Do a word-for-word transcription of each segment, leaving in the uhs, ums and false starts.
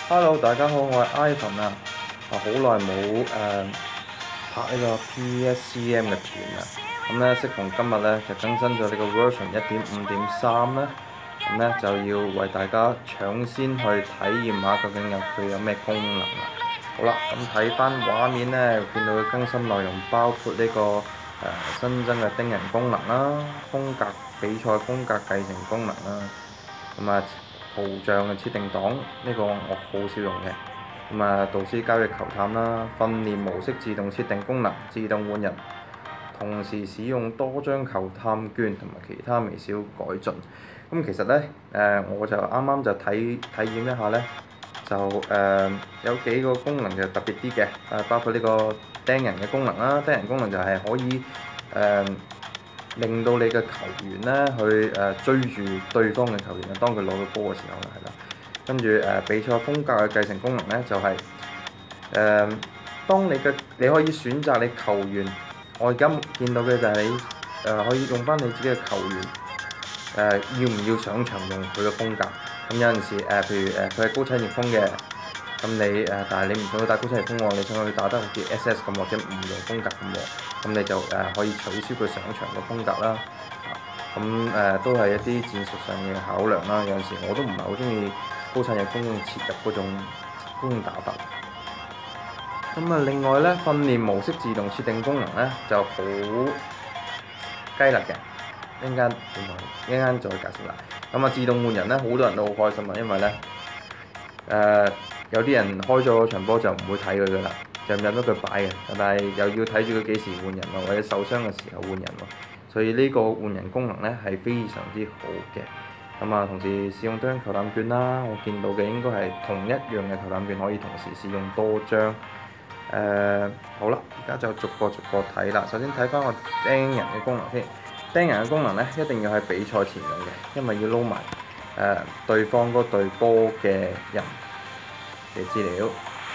Hello，大家好，我係 Ivan 啊，啊好耐冇誒拍呢個 P S C M 嘅片啦，咁咧適逢今日咧就更新咗呢個 version 一點五點三啦，咁咧就要為大家搶先去體驗下究竟有佢有咩功能啦。好啦，咁睇翻畫面咧，見到佢更新內容包括呢、個誒、呃、新增嘅盯人功能啦，風格比賽風格繼承功能啦。咁啊，圖像嘅設定檔呢個我好少用嘅。咁啊，導師交易球探啦，訓練模式自動設定功能，自動換人，同時使用多張球探券同埋其他微小改進。咁其實呢，誒我就啱啱就體體驗一下呢，就誒有幾個功能就特別啲嘅，誒包括呢個釘人嘅功能啦，釘人功能就係可以誒。令到你嘅球員咧去誒追住對方嘅球員啊，當佢攞到波嘅時候啦，係啦。跟住誒比賽風格嘅繼承功能咧，就係誒當你嘅你可以選擇你球員，我而家見到嘅就係你誒可以用翻你自己嘅球員誒要唔要上場用佢嘅風格。咁有陣時誒，譬如誒佢係高產逆風嘅，咁你誒但係你唔想去打高產逆風喎，你想去打得好似 S S 咁或者唔用風格咁喎，咁你就誒可以取消佢上場嘅風格啦。咁誒都係一啲戰術上嘅考量啦。有陣時我都唔係好中意高產逆風切入嗰種嗰種打法。咁啊，另外咧訓練模式自動設定功能咧就好雞肋嘅。一陣間一陣間再解釋啦。咁啊，自動換人咧，好多人都好開心啊，因為咧誒、呃、有啲人開咗場波就唔會睇佢噶啦，就任得佢擺嘅，但係又要睇住佢幾時換人喎，或者受傷嘅時候換人喎，所以呢個換人功能咧係非常之好嘅。咁啊，同時使用多張球探券啦，我見到嘅應該係同一樣嘅球探券可以同時使用多張。誒、呃、好啦，而家就逐個逐個睇啦。首先睇翻個釘人嘅功能先。釘人嘅功能咧，一定要喺比賽前用嘅，因為要撈埋誒對方嗰隊波嘅人嘅資料。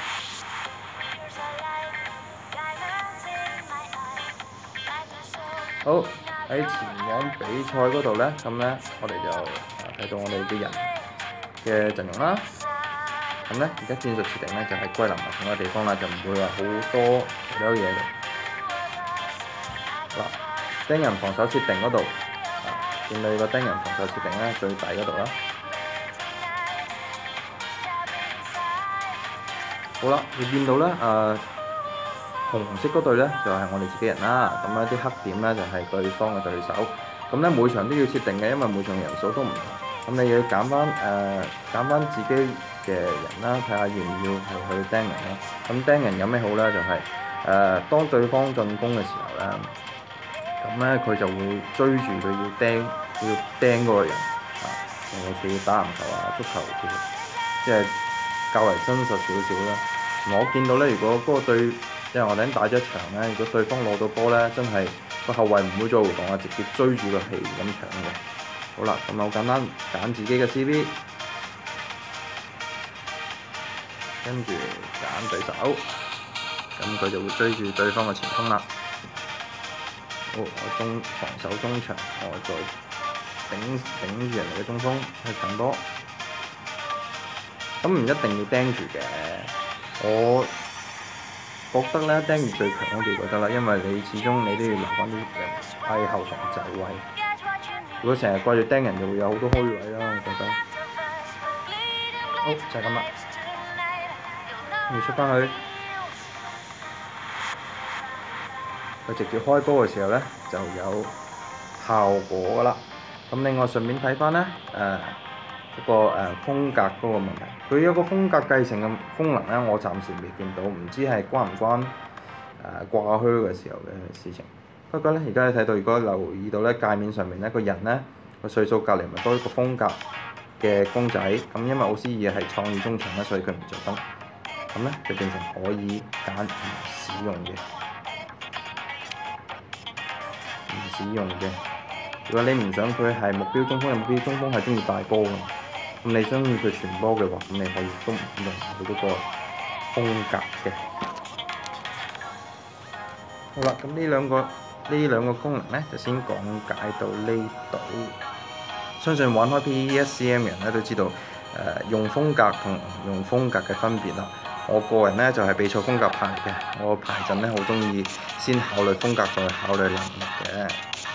好，喺前往比賽嗰度咧，咁咧我哋就睇到我哋啲人嘅陣容啦。咁咧而家戰術設定咧就係歸納埋同一個地方啦，就唔會話好多其他嘢嘅。嗱，釘人防守設定嗰度，啊，見到個釘人防守設定咧最底嗰度啦。好啦，你見到咧，誒、呃、紅色嗰隊咧就係、是、我哋自己人啦，咁咧啲黑點咧就係、是、對方嘅對手。咁咧每場都要設定嘅，因為每場人數都唔同。咁你要揀翻誒揀翻自己嘅人啦，睇下要唔要係去釘人啦。咁釘人有咩好咧？就係、是、誒、呃、當對方進攻嘅時候咧。咁咧佢就會追住佢要釘，要釘嗰個人啊，尤其是打籃球啊、足球其實即係較為真實少少啦。我見到咧，如果嗰個對，因為我哋已經打咗一場咧，如果對方攞到波咧，真係個後衞唔會做活動啊，直接追住個氣咁搶嘅。好啦，咁好簡單，揀自己嘅 C V， 跟住揀對手，咁佢就會追住對方嘅前鋒啦。好，我中防守中場，我再頂頂住人哋嘅中鋒去搶波。咁唔一定要釘住嘅，我覺得咧釘住最強嗰幾個得啦，因為你始終你都要留翻啲人喺後防走位。如果成日掛住釘人，就會有好多虛位啦，我覺得。好，就係咁啦，要出翻去。佢直接開波嘅時候咧，就有效果噶啦。咁另外順便睇翻咧，誒嗰個誒風格嗰個問題，佢有個風格繼承嘅功能咧，我暫時未見到，唔知係關唔關誒掛靴嘅時候嘅事情。不過咧，而家你睇到，如果留意到咧，界面上面咧個人咧個歲數隔離咪多一個風格嘅公仔。咁因為奧斯爾係創意中場咧，所以佢唔着燈。咁咧就變成可以揀唔使用嘅。唔使用嘅。如果你唔想佢係目標中鋒，目標中鋒係中意大波嘅，咁你中意佢傳波嘅話，咁你可以都唔用佢嗰個風格嘅。好啦，咁呢兩個呢兩個功能咧，就先講解到呢度。相信玩開 P S C M 人咧都知道，誒、 呃、用風格同唔用風格嘅分別啦。我個人咧就係、是、比賽風格排嘅，我排陣咧好中意先考慮風格再考慮能力嘅。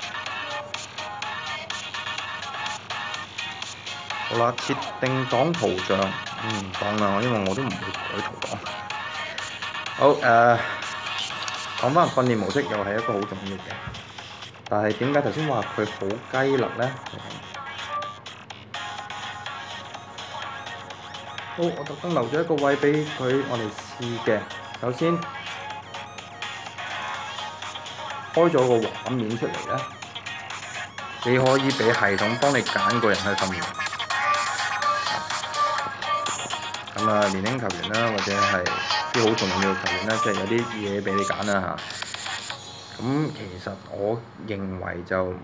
好啦，設定檔圖像，嗯，講啦，因為我都唔會改圖檔。好誒，講翻訓練模式又係一個好重要嘅，但係點解頭先話佢好雞肋咧？好，我特登留咗一個位俾佢，我哋試嘅。首先開咗個畫面出嚟咧，你可以俾系統幫你揀個人去訓練。咁啊，年輕球員啦，或者係啲好重要嘅球員啦，即係有啲嘢俾你揀啦嚇。咁其實我認為就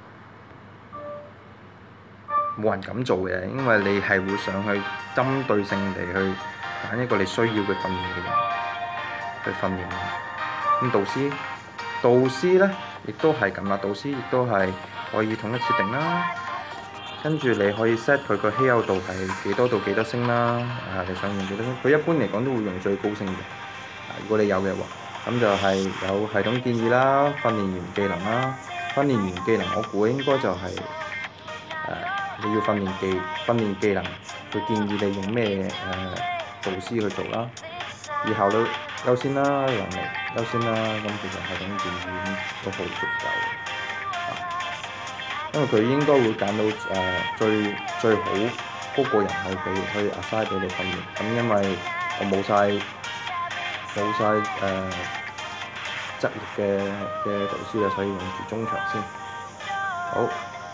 冇人咁做嘅，因為你係會想去針對性地去揀一個你需要嘅訓練嘅人去訓練。咁導師，導師咧亦都係咁啦，導師亦都係可以統一設定啦。跟住你可以 set 佢個稀有度係幾多到幾多星啦。啊，你想用幾多星？佢一般嚟講都會用最高星嘅。啊，如果你有嘅話，咁就係有系統建議啦，訓練員技能啦，訓練員技能我估應該就係、是、誒。呃你要訓練技訓練技能，佢建議你用咩誒導師去做啦？以效率優先啦，能力優先啦，咁其實系統建議都好足夠嘅、啊，因為佢應該會揀到誒、呃、最最好嗰個人去俾去 assign 俾你訓練。咁因為我冇晒冇曬誒質力嘅嘅導師啊，所以用住中場先。好。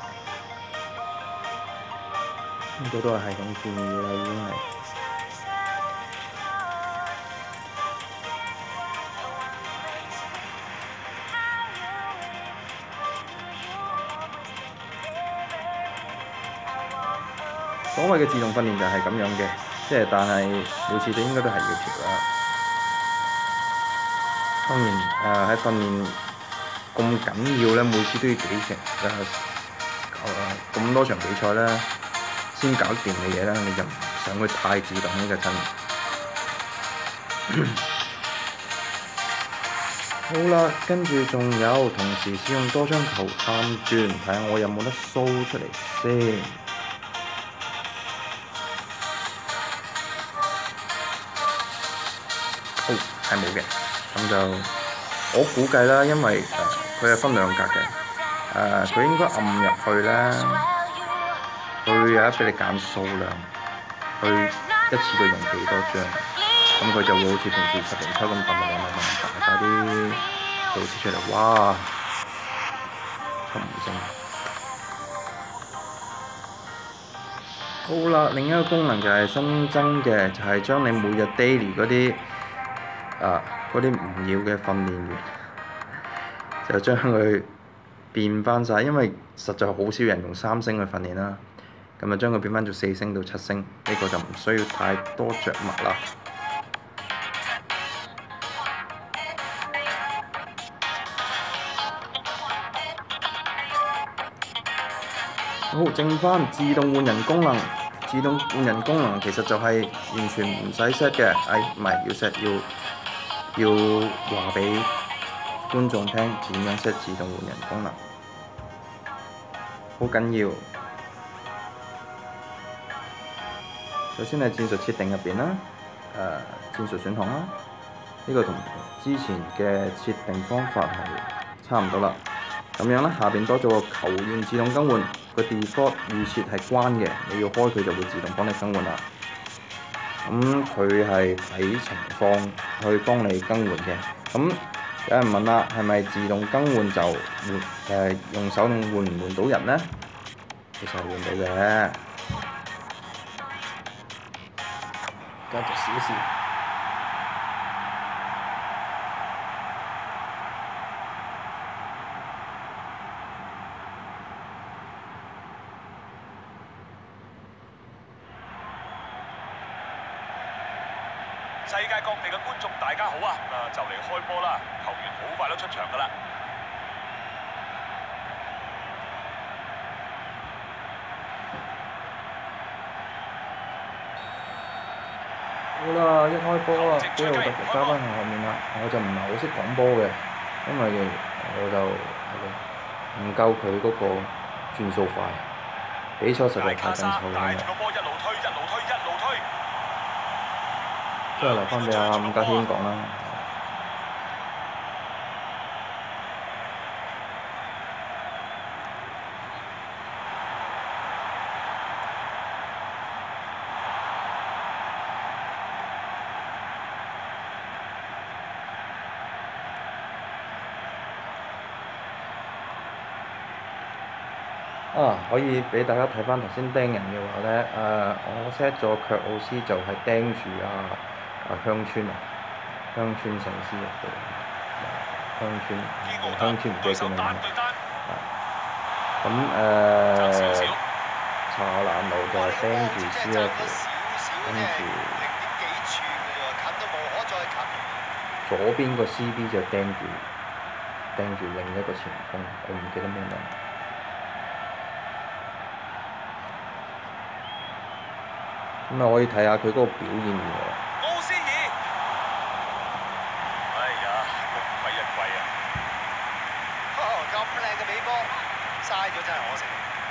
呢個都係系統建議啦，已經係。所謂嘅自動訓練就係咁樣嘅，即係但係每次都應該都係要調啦。當然誒喺訓練咁緊要咧，每次都要幾場誒誒咁多場比賽咧，先搞掂嘅嘢啦，你就唔想佢太自動呢個真。好啦，跟住仲有同時使用多張球探轉，睇下我有冇得 show 出嚟先。好，係冇嘅，咁就我估計啦，因為誒佢係分兩格嘅，誒、呃、佢應該按入去咧。佢有得俾你揀數量，去一次過用幾多張，咁佢就會好似平時十連抽咁揼揼揼揼揼晒啲導師出嚟，哇！七五星。好啦，另一個功能就係新增嘅，就係、是、將你每日 daily 嗰啲啊嗰啲唔要嘅訓練員，就將佢變翻晒，因為實在好少人用三星去訓練啦。咁就將佢變翻做四星到七星，呢、這個就唔需要太多着墨啦。好，剩翻自動換人功能。自動換人功能其實就係完全唔使 set 嘅，誒唔係要 set 要要話俾觀眾聽點樣 set 自動換人功能，好緊要。首先係戰術設定入邊啦，誒、呃、戰術選項啦，呢、這個同之前嘅設定方法係差唔多啦。咁樣啦，下邊多咗個球員自動更換，個 default 預設係關嘅，你要開佢就會自動幫你更換啦。咁佢係睇情況去幫你更換嘅。咁有人問啦，係咪自動更換就換誒、呃、用手動換唔換到人呢？其實係換到嘅。繼續試一試。 世界各地嘅觀眾大家好啊！啊，就嚟開波啦，球員好快都出場㗎啦。 好啦，一開波啦，基奧特就交翻去後面啦。我就唔係好識講波嘅，因為我就係咯，唔夠佢嗰個轉數快，比賽實在太緊湊啦。都係留翻俾阿伍家軒講啦。啊，可以俾大家睇翻頭先釘人嘅話咧，誒、呃，我 set 咗卻奧斯就係釘住阿阿香川啊，香川聖司入去，香川，香川唔記得叫咩名啊，咁誒，查蘭路就係釘住 C F， 跟住左邊個 C B 就釘住釘住另一個前鋒，我唔記得咩名。咁啊，可以睇下佢嗰個表現如何。奧斯爾， 哎呀，功虧一簣啊！咁靚嘅美波，嘥咗真係可惜。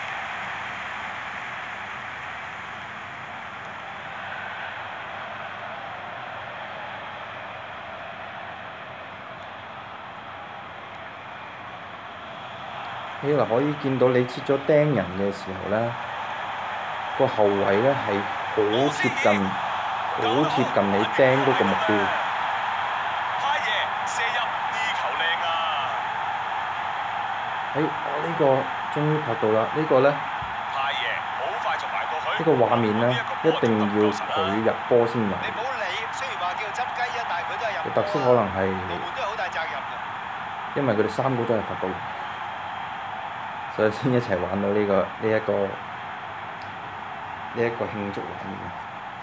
你嗱可以見到你切咗釘人嘅時候咧，個後衞咧係好貼近，好貼近你釘嗰個目標。 派爺射入呢球靚啊！ 誒，我呢個終於拍到啦！呢個咧， 派爺好快就埋過去。 呢個畫面咧，一定要佢入波先有。 你冇理，雖然話叫做執雞啊，但係佢都係入。 個特色可能係， 龍門都係好大責任嘅。 因為佢哋三個都係法國人，所以先一齊玩到呢個呢一個呢一個慶祝畫面。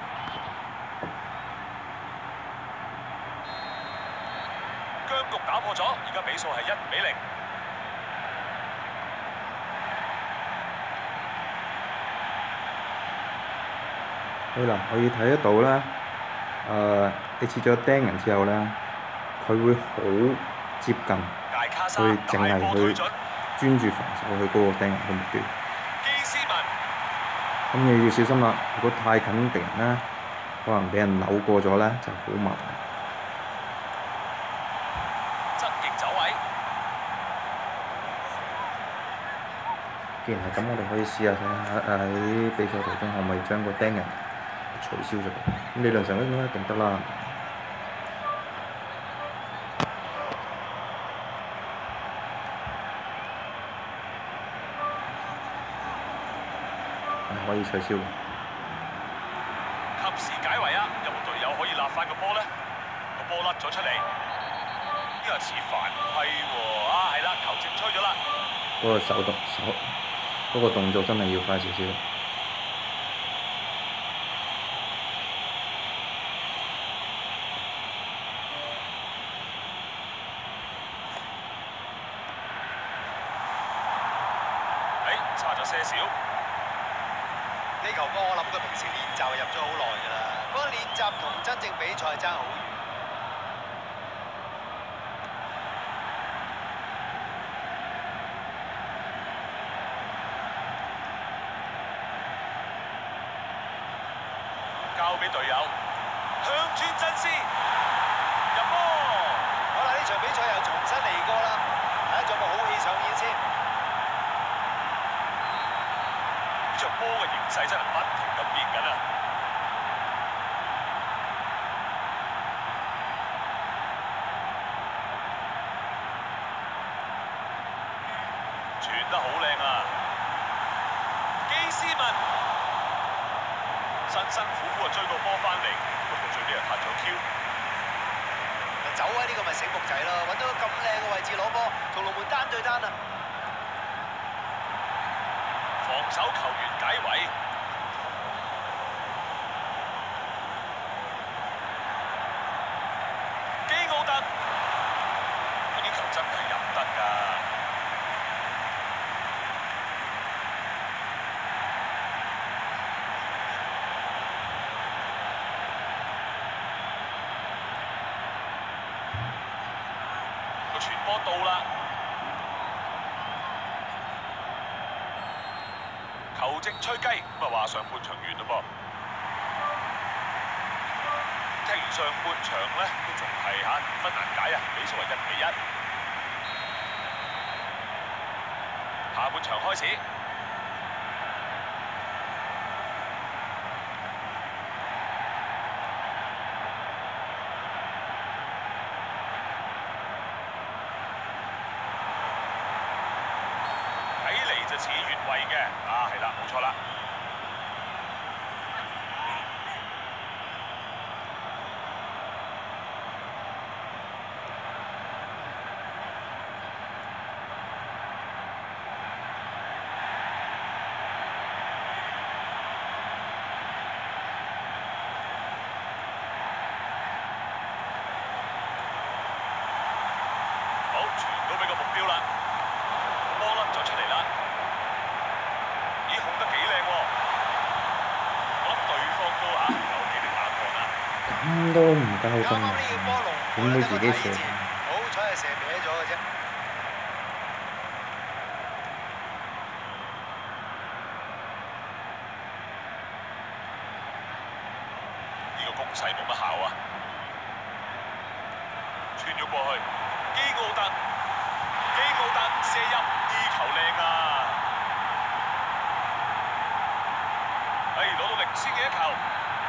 僵局打破咗，而家比數係一比零。 好啦，可以睇得到啦。誒、呃，你切咗釘人之後咧，佢會好接近，佢淨係去專注防守佢嗰個釘人嘅目標。咁你要小心啦，如果太近敵人咧，可能俾人扭過咗咧，就好麻煩。 側翼走位。 既然係咁，我哋可以試下睇下喺比賽途中可唔可以將個釘人取消咗佢。咁理論上應該一定得啦。係可以取消嘅。 及時解圍啊！有冇隊友可以立翻個波咧？個波甩咗出嚟，呢個似犯規喎！啊，係啦，球證吹咗啦。 嗰個手動手嗰個動作真係要快少少。 差咗些少。呢球波我諗佢平時練習入咗好耐㗎啦，不過練習同真正比賽爭好遠。交俾隊友，向轉真絲入波。好啦，呢場比賽又重新嚟過啦，睇下仲有冇好戲上演先。呢場波嘅形勢真係不停咁變緊啊！傳得好靚啊！基斯文辛辛苦苦啊追個波翻嚟，不過最尾又拍咗 Q。走啊！呢個咪醒目仔咯，揾到個咁靚嘅位置攞波，同龍門單對單啊！防守球員解圍，基奧特，呢球真係入得㗎！ 個傳波到啦，球證吹雞，咁啊話上半場完嘞噃。踢完上半場咧，都仲係嚇分難解啊，比數係一比一。下半場開始。睇嚟就似越位嘅，啊係啦，冇錯啦。好，傳到俾個目標啦，波甩咗出嚟啦。咦，控得幾靚喎！我諗對方都嚇有幾啲打過啦。 咁都唔夠鐘啊！點會自己射？ 好彩係射歪咗嘅啫。 呢個攻勢冇乜效啊！穿咗過去，基奧特，基奧特射入，呢球靚啊！哎，攞到領先嘅一球。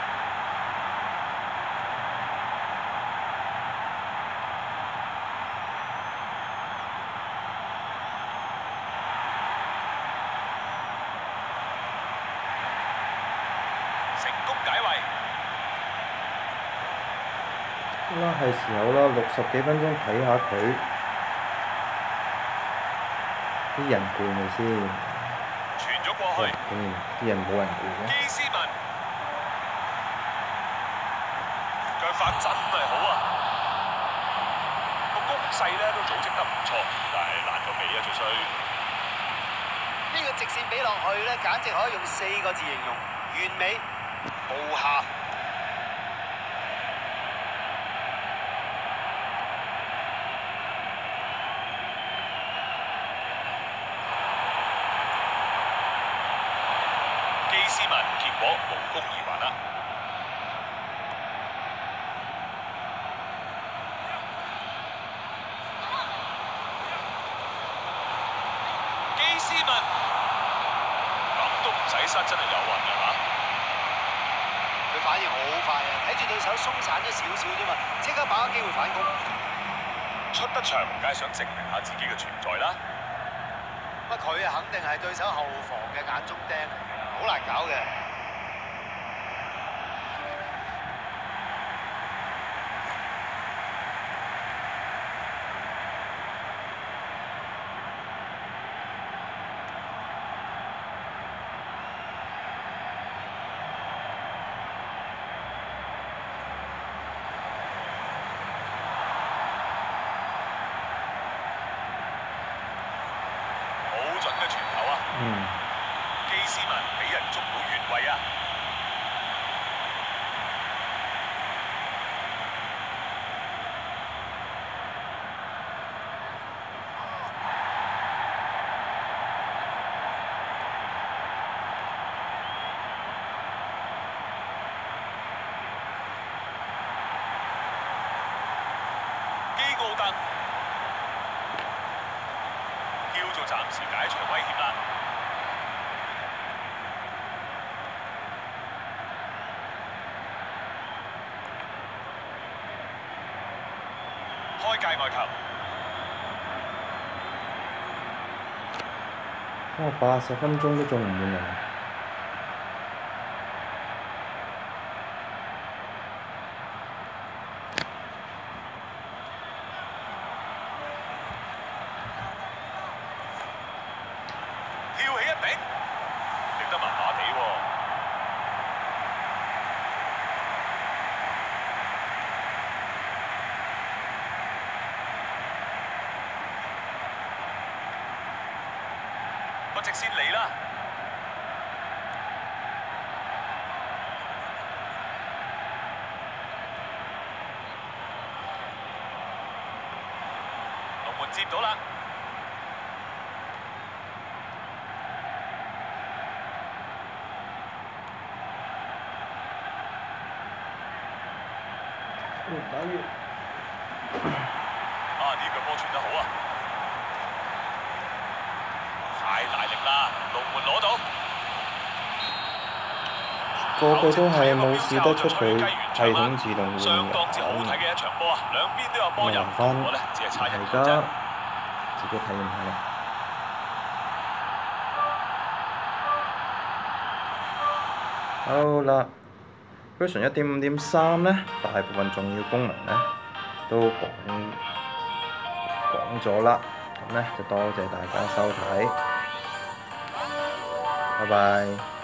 成功解圍。 啦，係時候啦，六十幾分鐘睇下佢啲人攰未先？ 傳咗過去。 竟然啲人冇人攰嘅。 基斯文腳法真係好啊！個攻勢咧都組織得唔錯，但係爛個尾啊最衰。 呢個直線比落去咧，簡直可以用四個字形容：完美無瑕。 基斯文結果無功而還啦。基斯文咁都唔使失，真係有運㗎嚇！ 佢反應好快啊！睇住對手鬆散咗少少啫嘛，即刻把握機會反攻。 出得場梗係想證明下自己嘅存在啦。 乜佢啊，肯定係對手後防嘅眼中釘，好難搞嘅。 好準嘅傳球啊！ 嗯。 基斯文俾人捉到越位啊！基奧特叫做暫時解除威脅啦。開界外球， 哇！八十分鐘都仲唔滿人啊！ 跳起一頂，頂得麻麻地喎。個直線嚟啦！ 門接到啦。 打完。 啊！呢腳波傳得好啊！太大力啦，龍門攞到。 個個都係冇試得出佢系統自動換相當之好睇嘅一場波啊！兩邊都有波入，我咧只係差一球啫。 而家自己體驗下啦。好啦 ，version 一點五點三咧，大部分重要功能咧都講講咗啦，咁咧就多謝大家收睇，拜拜。